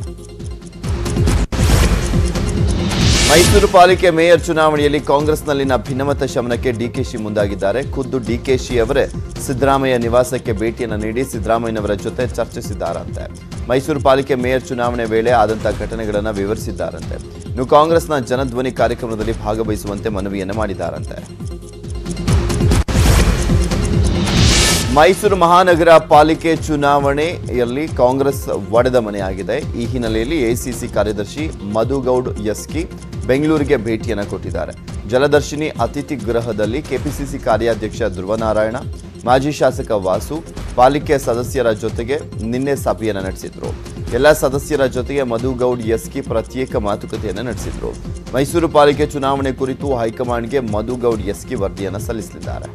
S1: ಮೈಸೂರು ಪಾಲಿಕೆ ಮೇಯರ್ ಚುನಾವಣೆಯಲ್ಲಿ ಕಾಂಗ್ರೆಸ್ನಲ್ಲಿನ ಭಿನ್ನಮತ ಶಮನಕ್ಕೆ ಡಿಕೆಶಿ ಮುಂದಾಗಿದ್ದಾರೆ. ಖುದ್ದು ಡಿಕೆಶಿ ಅವರೇ ಸಿದ್ದರಾಮಯ್ಯ ನಿವಾಸಕ್ಕೆ ಭೇಟಿಯನ್ನು ನೀಡಿ ಸಿದ್ದರಾಮಯ್ಯನವರ ಜೊತೆ ಚರ್ಚಿಸಿದ್ದಾರಂತೆ. ಮೈಸೂರು ಪಾಲಿಕೆ ಮೇಯರ್ ಚುನಾವಣೆ ವೇಳೆ ಆದಂತಹ ಘಟನೆಗಳನ್ನು ವಿವರಿಸಿದ್ದಾರಂತೆ. ಇನ್ನು ಕಾಂಗ್ರೆಸ್ನ ಜನಧ್ವನಿ ಕಾರ್ಯಕ್ರಮದಲ್ಲಿ ಭಾಗವಹಿಸುವಂತೆ ಮನವಿಯನ್ನು ಮಾಡಿದ್ದಾರಂತೆ. ಮೈಸೂರು ಮಹಾನಗರ ಪಾಲಿಕೆ ಚುನಾವಣೆಯಲ್ಲಿ ಕಾಂಗ್ರೆಸ್ ಒಡೆದ ಮನೆಯಾಗಿದೆ. ಈ ಹಿನ್ನೆಲೆಯಲ್ಲಿ ಎಐಸಿಸಿ ಕಾರ್ಯದರ್ಶಿ ಮಧುಗೌಡ್ ಎಸ್ಕಿ ಬೆಂಗಳೂರಿಗೆ ಭೇಟಿಯನ್ನು ಕೊಟ್ಟಿದ್ದಾರೆ. ಜಲದರ್ಶಿನಿ ಅತಿಥಿ ಗೃಹದಲ್ಲಿ ಕೆಪಿಸಿಸಿ ಕಾರ್ಯಾಧ್ಯಕ್ಷ ಧ್ರುವನಾರಾಯಣ, ಮಾಜಿ ಶಾಸಕ ವಾಸು, ಪಾಲಿಕೆ ಸದಸ್ಯರ ಜೊತೆಗೆ ನಿನ್ನೆ ಸಭೆಯನ್ನು ನಡೆಸಿದ್ರು. ಎಲ್ಲ ಸದಸ್ಯರ ಜೊತೆಗೆ ಮಧುಗೌಡ್ ಎಸ್ಕಿ ಪ್ರತ್ಯೇಕ ಮಾತುಕತೆಯನ್ನು ನಡೆಸಿದ್ರು. ಮೈಸೂರು ಪಾಲಿಕೆ ಚುನಾವಣೆ ಕುರಿತು ಹೈಕಮಾಂಡ್ಗೆ ಮಧುಗೌಡ್ ಎಸ್ಕಿ ವರದಿಯನ್ನು ಸಲ್ಲಿಸಲಿದ್ದಾರೆ.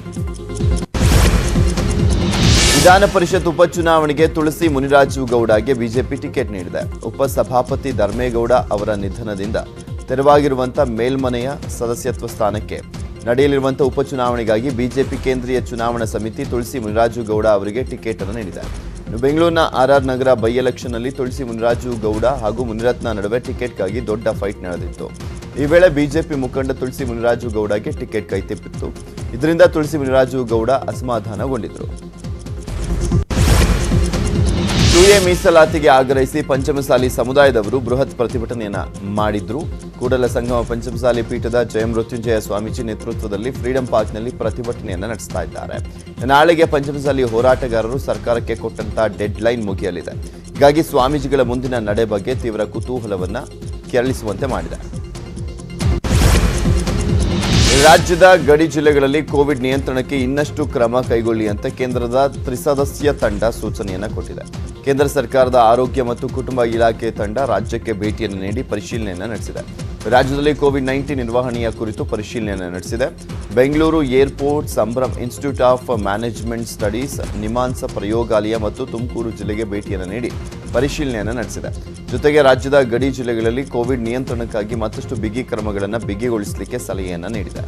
S1: ವಿಧಾನ ಪರಿಷತ್ ಉಪಚುನಾವಣೆಗೆ ತುಳಸಿ ಮುನಿರಾಜು ಗೌಡಗೆ ಬಿಜೆಪಿ ಟಿಕೆಟ್ ನೀಡಿದೆ. ಉಪಸಭಾಪತಿ ಧರ್ಮೇಗೌಡ ಅವರ ನಿಧನದಿಂದ ತೆರವಾಗಿರುವಂತಹ ಮೇಲ್ಮನೆಯ ಸದಸ್ಯತ್ವ ಸ್ಥಾನಕ್ಕೆ ನಡೆಯಲಿರುವಂತಹ ಉಪಚುನಾವಣೆಗಾಗಿ ಬಿಜೆಪಿ ಕೇಂದ್ರೀಯ ಚುನಾವಣಾ ಸಮಿತಿ ತುಳಸಿ ಮುನಿರಾಜು ಗೌಡ ಅವರಿಗೆ ಟಿಕೆಟ್ ಅನ್ನು ನೀಡಿದೆ. ಬೆಂಗಳೂರಿನ ಆರ್ಆರ್ ನಗರ ಬೈ ಎಲೆಕ್ಷನ್ ನಲ್ಲಿ ತುಳಸಿ ಮುನಿರಾಜು ಗೌಡ ಹಾಗೂ ಮುನಿರತ್ನ ನಡುವೆ ಟಿಕೆಟ್ಗಾಗಿ ದೊಡ್ಡ ಫೈಟ್ ನಡೆದಿತ್ತು. ಈ ವೇಳೆ ಬಿಜೆಪಿ ಮುಖಂಡ ತುಳಸಿ ಮುನಿರಾಜು ಗೌಡಗೆ ಟಿಕೆಟ್ ಕೈತಪ್ಪಿತ್ತು. ಇದರಿಂದ ತುಳಸಿ ಮುನಿರಾಜು ಗೌಡ ಅಸಮಾಧಾನಗೊಂಡಿದ್ದರು. ಟು ಎ ಮೀಸಲಾತಿಗೆ ಆಗ್ರಹಿಸಿ ಪಂಚಮಸಾಲಿ ಸಮುದಾಯದವರು ಬೃಹತ್ ಪ್ರತಿಭಟನೆಯನ್ನ ಮಾಡಿದ್ರು. ಕೂಡಲ ಸಂಗಮ ಪಂಚಮಸಾಲಿ ಪೀಠದ ಜಯಮೃತ್ಯುಂಜಯ ಸ್ವಾಮೀಜಿ ನೇತೃತ್ವದಲ್ಲಿ ಫ್ರೀಡಂ ಪಾರ್ಕ್ನಲ್ಲಿ ಪ್ರತಿಭಟನೆಯನ್ನ ನಡೆಸ್ತಾ ಇದ್ದಾರೆ. ನಾಳೆಗೆ ಪಂಚಮಸಾಲಿ ಹೋರಾಟಗಾರರು ಸರ್ಕಾರಕ್ಕೆ ಕೊಟ್ಟಂತಹ ಡೆಡ್ ಲೈನ್ ಮುಗಿಯಲಿದೆ. ಹೀಗಾಗಿ ಸ್ವಾಮೀಜಿಗಳ ಮುಂದಿನ ನಡೆ ಬಗ್ಗೆ ತೀವ್ರ ಕುತೂಹಲವನ್ನ ಕೆರಳಿಸುವಂತೆ ಮಾಡಿದೆ. ರಾಜ್ಯದ ಗಡಿ ಜಿಲ್ಲೆಗಳಲ್ಲಿ ಕೋವಿಡ್ ನಿಯಂತ್ರಣಕ್ಕೆ ಇನ್ನಷ್ಟು ಕ್ರಮ ಕೈಗೊಳ್ಳಿ ಅಂತ ಕೇಂದ್ರದ ತ್ರಿಸದಸ್ಯ ತಂಡ ಸೂಚನೆಯನ್ನು ಕೊಟ್ಟಿದೆ. ಕೇಂದ್ರ ಸರ್ಕಾರದ ಆರೋಗ್ಯ ಮತ್ತು ಕುಟುಂಬ ಇಲಾಖೆ ತಂಡ ರಾಜ್ಯಕ್ಕೆ ಭೇಟಿಯನ್ನು ನೀಡಿ ಪರಿಶೀಲನೆಯನ್ನು ನಡೆಸಿದೆ. ರಾಜ್ಯದಲ್ಲಿ ಕೋವಿಡ್ ನೈನ್ಟೀನ್ ನಿರ್ವಹಣೆಯ ಕುರಿತು ಪರಿಶೀಲನೆಯನ್ನು ನಡೆಸಿದೆ. Bengaluru airport, Sambhram institute of management studies, NIMHANS ಪ್ರಯೋಗಾಲಯ ಮತ್ತು ತುಮಕೂರು ಜಿಲ್ಲೆಗೆ ಭೇಟಿಯನ್ನು ನೀಡಿ ಪರಿಶೀಲನೆಯನ್ನು ನಡೆಸಿದೆ. ಜೊತೆಗೆ ರಾಜ್ಯದ ಗಡಿ ಜಿಲ್ಲೆಗಳಲ್ಲಿ ಕೋವಿಡ್ ನಿಯಂತ್ರಣಕ್ಕಾಗಿ ಮತ್ತಷ್ಟು ಬಿಗಿ ಕ್ರಮಗಳನ್ನು ಬಿಗಿಗೊಳಿಸಲಿಕ್ಕೆ ಸಲಹೆಯನ್ನು ನೀಡಿದೆ.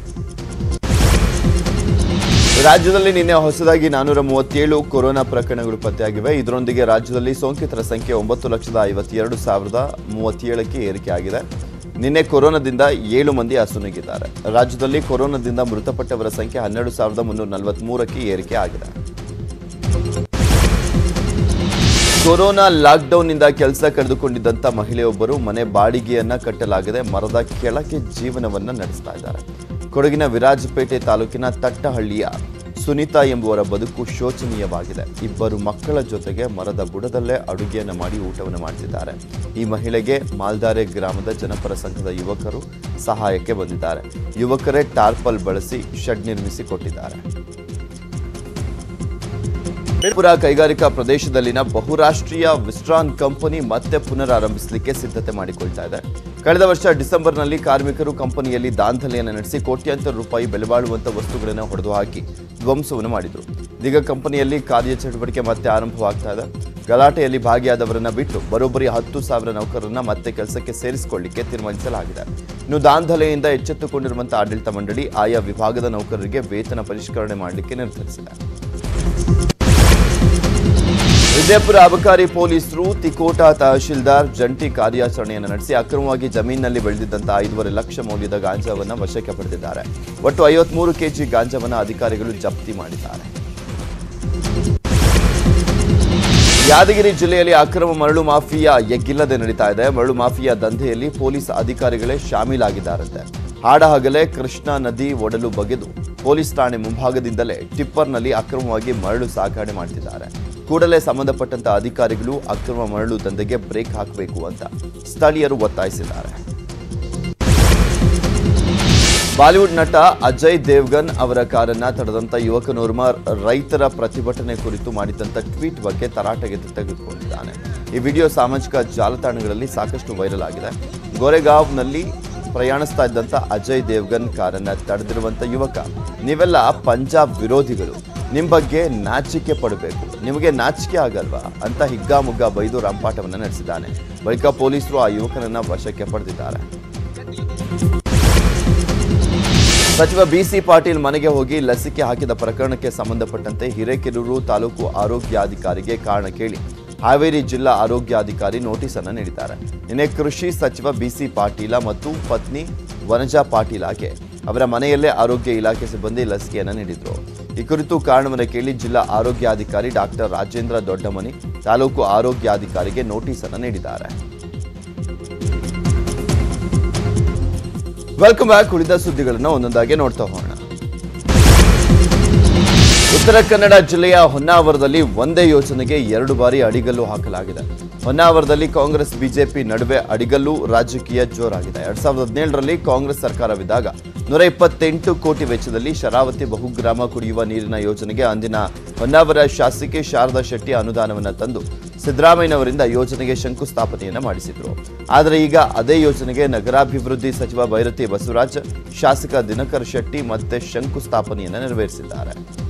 S1: ರಾಜ್ಯದಲ್ಲಿ ನಿನ್ನೆ ಹೊಸದಾಗಿ ನಾನೂರ ಮೂವತ್ತೇಳು ಕೊರೋನಾ ಪ್ರಕರಣಗಳು ಪತ್ತೆಯಾಗಿವೆ. ಇದರೊಂದಿಗೆ ರಾಜ್ಯದಲ್ಲಿ ಸೋಂಕಿತರ ಸಂಖ್ಯೆ ಒಂಬತ್ತು ಲಕ್ಷದ ಐವತ್ತೆರಡು ಸಾವಿರದ ಮೂವತ್ತೇಳಕ್ಕೆ ಏರಿಕೆಯಾಗಿದೆ. ನಿನ್ನೆ ಕೊರೋನಾದಿಂದ ಏಳು ಮಂದಿ ಅಸುನೀಗಿದ್ದಾರೆ. ರಾಜ್ಯದಲ್ಲಿ ಕೊರೋನಾದಿಂದ ಮೃತಪಟ್ಟವರ ಸಂಖ್ಯೆ ಹನ್ನೆರಡು ಸಾವಿರದ ಮುನ್ನೂರ ನಲವತ್ಮೂರಕ್ಕೆ ಏರಿಕೆ ಆಗಿದೆ. ಕೊರೋನಾ ಲಾಕ್ಡೌನ್ನಿಂದ ಕೆಲಸ ಕಳೆದುಕೊಂಡಿದ್ದಂಥ ಮಹಿಳೆಯೊಬ್ಬರು ಮನೆ ಬಾಡಿಗೆಯನ್ನ ಕಟ್ಟಲಾಗದೆ ಮರದ ಕೆಳಗೆ ಜೀವನವನ್ನ ನಡೆಸ್ತಾ ಇದ್ದಾರೆ. ಕೊಡಗಿನ ವಿರಾಜಪೇಟೆ ತಾಲೂಕಿನ ತಟ್ಟಹಳ್ಳಿಯ ಸುನೀತಾ ಎಂಬುವರ ಬದುಕು ಶೋಚನೀಯವಾಗಿದೆ. ಇಬ್ಬರು ಮಕ್ಕಳ ಜೊತೆಗೆ ಮರದ ಬುಡದಲ್ಲೇ ಅಡುಗೆಯನ್ನು ಮಾಡಿ ಊಟವನ್ನು ಮಾಡುತ್ತಿದ್ದಾರೆ. ಈ ಮಹಿಳೆಗೆ ಮಾಲ್ದಾರೆ ಗ್ರಾಮದ ಜನಪರ ಸಂಘದ ಯುವಕರು ಸಹಾಯಕ್ಕೆ ಬಂದಿದ್ದಾರೆ. ಯುವಕರೇ ಟಾರ್ಪಲ್ ಬಳಸಿ ಶೆಡ್ ನಿರ್ಮಿಸಿ ಕೊಟ್ಟಿದ್ದಾರೆ. ಪುರ ಕೈಗಾರಿಕಾ ಪ್ರದೇಶದಲ್ಲಿನ ಬಹುರಾಷ್ಟ್ರೀಯ ವಿಸ್ಟ್ರಾನ್ ಕಂಪನಿ ಮತ್ತೆ ಪುನರಾರಂಭಿಸಲಿಕ್ಕೆ ಸಿದ್ಧತೆ ಮಾಡಿಕೊಳ್ತಾ ಇದೆ. ಕಳೆದ ವರ್ಷ ಡಿಸೆಂಬರ್ನಲ್ಲಿ ಕಾರ್ಮಿಕರು ಕಂಪನಿಯಲ್ಲಿ ದಾಂಧಲೆಯನ್ನು ನಡೆಸಿ ಕೋಟ್ಯಾಂತರ ರೂಪಾಯಿ ಬೆಲೆ ಬಾಳುವಂತಹ ವಸ್ತುಗಳನ್ನು ಹೊಡೆದು ಹಾಕಿ ಧ್ವಂಸವನ್ನು ಮಾಡಿದರು. ಇದೀಗ ಕಂಪನಿಯಲ್ಲಿ ಕಾರ್ಯಚಟುವಟಿಕೆ ಮತ್ತೆ ಆರಂಭವಾಗ್ತಾ ಇದೆ. ಗಲಾಟೆಯಲ್ಲಿ ಭಾಗಿಯಾದವರನ್ನ ಬಿಟ್ಟು ಬರೋಬ್ಬರಿ ಹತ್ತು ಸಾವಿರ ನೌಕರರನ್ನ ಮತ್ತೆ ಕೆಲಸಕ್ಕೆ ಸೇರಿಸಿಕೊಳ್ಳಿಕ್ಕೆ ತೀರ್ಮಾನಿಸಲಾಗಿದೆ. ಇನ್ನು ದಾಂಧಲೆಯಿಂದ ಎಚ್ಚೆತ್ತುಕೊಂಡಿರುವಂತಹ ಆಡಳಿತ ಮಂಡಳಿ ಆಯಾ ವಿಭಾಗದ ನೌಕರರಿಗೆ ವೇತನ ಪರಿಷ್ಕರಣೆ ಮಾಡಲಿಕ್ಕೆ ನಿರ್ಧರಿಸಿದೆ. ವಿಜಯಪುರ ಅಬಕಾರಿ ಪೊಲೀಸರು ತಿಕೋಟಾ ತಹಶೀಲ್ದಾರ್ ಜಂಟಿ ಕಾರ್ಯಾಚರಣೆಯನ್ನು ನಡೆಸಿ ಅಕ್ರಮವಾಗಿ ಜಮೀನಿನಲ್ಲಿ ಬೆಳೆದಿದ್ದಂತಹ ಐದೂವರೆ ಲಕ್ಷ ಮೌಲ್ಯದ ಗಾಂಜಾವನ್ನ ವಶಕ್ಕೆ ಪಡೆದಿದ್ದಾರೆ. ಒಟ್ಟು ಐವತ್ಮೂರು ಕೆಜಿ ಗಾಂಜಾವನ್ನ ಅಧಿಕಾರಿಗಳು ಜಪ್ತಿ ಮಾಡಿದ್ದಾರೆ. ಯಾದಗಿರಿ ಜಿಲ್ಲೆಯಲ್ಲಿ ಅಕ್ರಮ ಮರಳು ಮಾಫಿಯಾ ಎಗ್ಗಿಲ್ಲದೆ ನಡೀತಾ ಇದೆ. ಮರಳು ಮಾಫಿಯಾ ದಂಧೆಯಲ್ಲಿ ಪೊಲೀಸ್ ಅಧಿಕಾರಿಗಳೇ ಶಾಮೀಲಾಗಿದ್ದಾರಂತೆ. ಹಾಡಹಗಲೇ ಕೃಷ್ಣಾ ನದಿ ಒಡಲು ಬಗೆದು ಪೊಲೀಸ್ ಠಾಣೆ ಮುಂಭಾಗದಿಂದಲೇ ಟಿಪ್ಪರ್ನಲ್ಲಿ ಅಕ್ರಮವಾಗಿ ಮರಳು ಸಾಗಣೆ ಮಾಡ್ತಿದ್ದಾರೆ. ಕೂಡಲೇ ಸಂಬಂಧಪಟ್ಟಂತ ಅಧಿಕಾರಿಗಳು ಅಕ್ರಮ ಮರಳು ದಂಧೆಗೆ ಬ್ರೇಕ್ ಹಾಕಬೇಕು ಅಂತ ಸ್ಥಳೀಯರು ಒತ್ತಾಯಿಸಿದ್ದಾರೆ. ಬಾಲಿವುಡ್ ನಟ ಅಜಯ್ ದೇವ್ಗನ್ ಅವರ ಕಾರನ್ನ ತಡೆದಂತ ಯುವಕನೋರ್ವ ರೈತರ ಪ್ರತಿಭಟನೆ ಕುರಿತು ಮಾಡಿದಂತ ಟ್ವೀಟ್ ಬಗ್ಗೆ ತರಾಟೆಗೆ ತೆಗೆದುಕೊಂಡಿದ್ದಾನೆ. ಈ ವಿಡಿಯೋ ಸಾಮಾಜಿಕ ಜಾಲತಾಣಗಳಲ್ಲಿ ಸಾಕಷ್ಟು ವೈರಲ್ ಆಗಿದೆ. ಗೋರೆಗಾವ್ನಲ್ಲಿ ಪ್ರಯಾಣಿಸ್ತಾ ಇದ್ದಂತ ಅಜಯ್ ದೇವ್ಗನ್ ಕಾರನ್ನ ತಡೆದಿರುವಂತ ಯುವಕ, ನೀವೆಲ್ಲ ಪಂಜಾಬ್ ವಿರೋಧಿಗಳು, ನಿಮ್ ಬಗ್ಗೆ ನಾಚಿಕೆ ಪಡಬೇಕು, ನಿಮಗೆ ನಾಚಿಕೆ ಆಗಲ್ವಾ ಅಂತ ಹಿಗ್ಗಾಮುಗ್ಗಾ ಬೈದು ರಂಪಾಟವನ್ನ ನಡೆಸಿದ್ದಾನೆ. ಬಳಿಕ ಪೊಲೀಸರು ಆ ಯುವಕನನ್ನ ವಶಕ್ಕೆ ಪಡೆದಿದ್ದಾರೆ. ಸಚಿವ ಬಿಸಿ ಪಾಟೀಲ್ ಮನೆಗೆ ಹೋಗಿ ಲಸಿಕೆ ಹಾಕಿದ ಪ್ರಕರಣಕ್ಕೆ ಸಂಬಂಧಪಟ್ಟಂತೆ ಹಿರೇಕೆರೂರು ತಾಲೂಕು ಆರೋಗ್ಯಾಧಿಕಾರಿಗೆ ಕಾರಣ ಕೇಳಿ ಹಾವೇರಿ ಜಿಲ್ಲಾ ಆರೋಗ್ಯಾಧಿಕಾರಿ ನೋಟಿಸ್ ಅನ್ನು ನೀಡಿದ್ದಾರೆ. ನಿನ್ನೆ ಕೃಷಿ ಸಚಿವ ಬಿಸಿ ಪಾಟೀಲ ಮತ್ತು ಪತ್ನಿ ವನಜಾ ಪಾಟೀಲಾಗೆ ಅವರ ಮನೆಯಲ್ಲೇ ಆರೋಗ್ಯ ಇಲಾಖೆ ಸಿಬ್ಬಂದಿ ಲಸಿಕೆಯನ್ನು ನೀಡಿದ್ರು. ಈ ಕುರಿತು ಕಾರಣವನ್ನು ಕೇಳಿ ಜಿಲ್ಲಾ ಆರೋಗ್ಯಾಧಿಕಾರಿ ಡಾಕ್ಟರ್ ರಾಜೇಂದ್ರ ದೊಡ್ಡಮನಿ ತಾಲೂಕು ಆರೋಗ್ಯಾಧಿಕಾರಿಗೆ ನೋಟಿಸ್ ಅನ್ನು ನೀಡಿದ್ದಾರೆ. Welcome back. ಉಳಿದ ಸುದ್ದಿಗಳನ್ನು ಒಂದೊಂದಾಗಿ ನೋಡ್ತಾ ಹೋಗೋಣ. ಉತ್ತರ ಕನ್ನಡ ಜಿಲ್ಲೆಯ ಹೊನ್ನಾವರದಲ್ಲಿ ಒಂದೇ ಯೋಜನೆಗೆ ಎರಡು ಬಾರಿ ಅಡಿಗಲ್ಲು ಹಾಕಲಾಗಿದೆ. ಹೊನ್ನಾವರದಲ್ಲಿ ಕಾಂಗ್ರೆಸ್ ಬಿಜೆಪಿ ನಡುವೆ ಅಡಿಗಲ್ಲು ರಾಜಕೀಯ ಜೋರಾಗಿದೆ. ಎರಡ್ ಸಾವಿರದ ಹದಿನೇಳರಲ್ಲಿ ಕಾಂಗ್ರೆಸ್ ಸರ್ಕಾರವಿದ್ದಾಗ ನೂರ ಇಪ್ಪತ್ತೆಂಟು ಕೋಟಿ ವೆಚ್ಚದಲ್ಲಿ ಶರಾವತಿ ಬಹುಗ್ರಾಮ ಕುಡಿಯುವ ನೀರಿನ ಯೋಜನೆಗೆ ಅಂದಿನ ಹೊನ್ನಾವರ ಶಾಸಕಿ ಶಾರದಾ ಶೆಟ್ಟಿ ಅನುದಾನವನ್ನು ತಂದು ಸಿದ್ದರಾಮಯ್ಯನವರಿಂದ ಯೋಜನೆಗೆ ಶಂಕುಸ್ಥಾಪನೆಯನ್ನು ಮಾಡಿಸಿದ್ರು. ಆದರೆ ಈಗ ಅದೇ ಯೋಜನೆಗೆ ನಗರಾಭಿವೃದ್ಧಿ ಸಚಿವ ಭೈರತಿ ಬಸವರಾಜ್, ಶಾಸಕ ದಿನಕರ್ ಶೆಟ್ಟಿ ಮತ್ತೆ ಶಂಕುಸ್ಥಾಪನೆಯನ್ನು ನೆರವೇರಿಸಿದ್ದಾರೆ.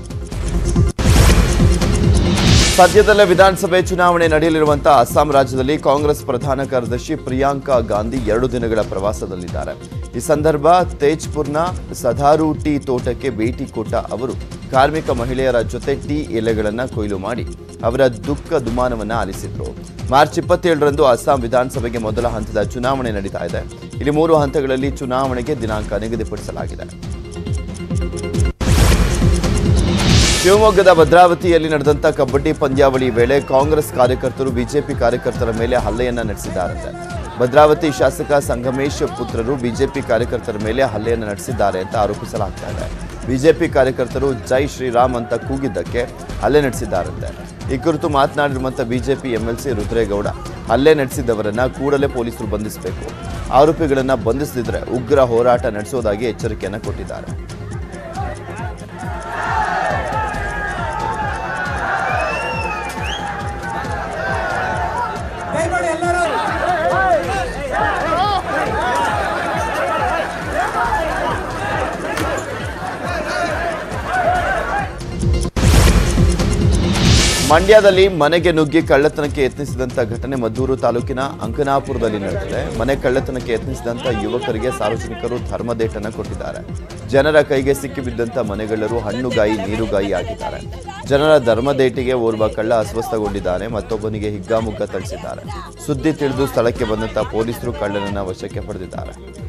S1: ಸದ್ಯದಲ್ಲೇ ವಿಧಾನಸಭೆ ಚುನಾವಣೆ ನಡೆಯಲಿರುವಂತಹ ಅಸ್ಸಾಂ ರಾಜ್ಯದಲ್ಲಿ ಕಾಂಗ್ರೆಸ್ ಪ್ರಧಾನ ಕಾರ್ಯದರ್ಶಿ ಪ್ರಿಯಾಂಕಾ ಗಾಂಧಿ ಎರಡು ದಿನಗಳ ಪ್ರವಾಸದಲ್ಲಿದ್ದಾರೆ. ಈ ಸಂದರ್ಭ ತೇಜ್ಪುರ್ನ ಸಧಾರು ಟೀ ತೋಟಕ್ಕೆ ಭೇಟಿ ಕೊಟ್ಟ ಅವರು ಕಾರ್ಮಿಕ ಮಹಿಳೆಯರ ಜೊತೆ ಟೀ ಎಲೆಗಳನ್ನು ಕೊಯ್ಲು ಮಾಡಿ ಅವರ ದುಃಖ ದುಮಾನವನ್ನ ಆಲಿಸಿದ್ರು. ಮಾರ್ಚ್ ಇಪ್ಪತ್ತೇಳರಂದು ಅಸ್ಸಾಂ ವಿಧಾನಸಭೆಗೆ ಮೊದಲ ಹಂತದ ಚುನಾವಣೆ ನಡೀತಾ ಇದೆ. ಇಲ್ಲಿ ಮೂರು ಹಂತಗಳಲ್ಲಿ ಚುನಾವಣೆಗೆ ದಿನಾಂಕ ನಿಗದಿಪಡಿಸಲಾಗಿದೆ. ಶಿವಮೊಗ್ಗದ ಭದ್ರಾವತಿಯಲ್ಲಿ ನಡೆದಂತ ಕಬಡ್ಡಿ ಪಂದ್ಯಾವಳಿ ವೇಳೆ ಕಾಂಗ್ರೆಸ್ ಕಾರ್ಯಕರ್ತರು ಬಿಜೆಪಿ ಕಾರ್ಯಕರ್ತರ ಮೇಲೆ ಹಲ್ಲೆಯನ್ನ ನಡೆಸಿದ್ದಾರಂತೆ. ಭದ್ರಾವತಿ ಶಾಸಕ ಸಂಗಮೇಶ್ ಪುತ್ರರು ಬಿಜೆಪಿ ಕಾರ್ಯಕರ್ತರ ಮೇಲೆ ಹಲ್ಲೆಯನ್ನು ನಡೆಸಿದ್ದಾರೆ ಅಂತ ಆರೋಪಿಸಲಾಗ್ತಾ ಇದೆ. ಬಿಜೆಪಿ ಕಾರ್ಯಕರ್ತರು ಜೈ ಶ್ರೀರಾಮ್ ಅಂತ ಕೂಗಿದ್ದಕ್ಕೆ ಹಲ್ಲೆ ನಡೆಸಿದ್ದಾರಂತೆ. ಈ ಕುರಿತು ಮಾತನಾಡಿರುವಂಥ ಬಿಜೆಪಿ ಎಂಎಲ್ಸಿ ರುದ್ರೇಗೌಡ, ಹಲ್ಲೆ ನಡೆಸಿದವರನ್ನ ಕೂಡಲೇ ಪೊಲೀಸರು ಬಂಧಿಸಬೇಕು, ಆರೋಪಿಗಳನ್ನ ಬಂಧಿಸದಿದ್ರೆ ಉಗ್ರ ಹೋರಾಟ ನಡೆಸೋದಾಗಿ ಎಚ್ಚರಿಕೆಯನ್ನು ಕೊಟ್ಟಿದ್ದಾರೆ. ಮಂಡ್ಯದಲ್ಲಿ ಮನೆಗೆ ನುಗ್ಗಿ ಕಳ್ಳತನಕ್ಕೆ ಯತ್ನಿಸಿದಂತ ಘಟನೆ ಮದ್ದೂರು ತಾಲೂಕಿನ ಅಂಕನಾಪುರದಲ್ಲಿ ನಡೆದಿದೆ. ಮನೆ ಕಳ್ಳತನಕ್ಕೆ ಯತ್ನಿಸಿದಂತ ಯುವಕರಿಗೆ ಸಾರ್ವಜನಿಕರು ಧರ್ಮದೇಟನ್ನು ಕೊಟ್ಟಿದ್ದಾರೆ. ಜನರ ಕೈಗೆ ಸಿಕ್ಕಿಬಿದ್ದಂತ ಮನೆಗಳ್ಳರು ಹಣ್ಣುಗಾಯಿ ನೀರುಗಾಯಿ ಆಗಿದ್ದಾರೆ. ಜನರ ಧರ್ಮದೇಟಿಗೆ ಓರ್ವ ಕಳ್ಳ ಅಸ್ವಸ್ಥಗೊಂಡಿದ್ದಾನೆ, ಮತ್ತೊಬ್ಬನಿಗೆ ಹಿಗ್ಗಾಮುಗ್ಗ ಥಳಿಸಿದ್ದಾರೆ. ಸುದ್ದಿ ತಿಳಿದು ಸ್ಥಳಕ್ಕೆ ಬಂದಂತ ಪೊಲೀಸರು ಕಳ್ಳನನ್ನ ವಶಕ್ಕೆ ಪಡೆದಿದ್ದಾರೆ.